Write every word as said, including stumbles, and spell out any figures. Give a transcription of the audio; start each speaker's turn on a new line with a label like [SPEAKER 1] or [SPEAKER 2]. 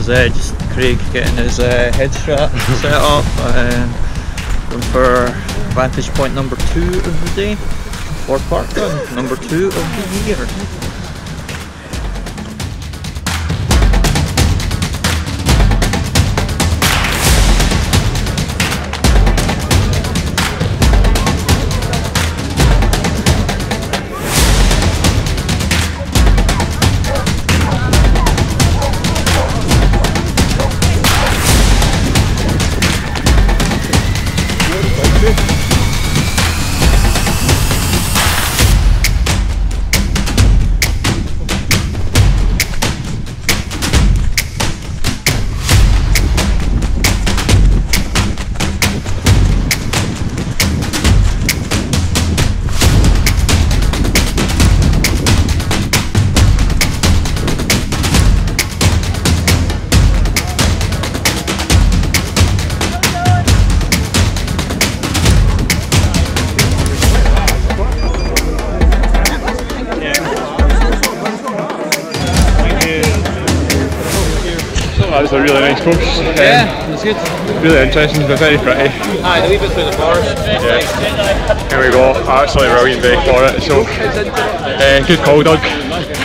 [SPEAKER 1] is uh, just Craig getting his uh, head strap set up, uh, going for vantage point number two of the day, or parkrun number two of the year.
[SPEAKER 2] That was a really nice course.
[SPEAKER 1] Yeah, um, it was good.
[SPEAKER 2] Really interesting, but very pretty.
[SPEAKER 1] Aye, the wee bit through the forest.
[SPEAKER 2] Yeah. Here we go, absolutely brilliant day for it. So, uh, good call, Doug.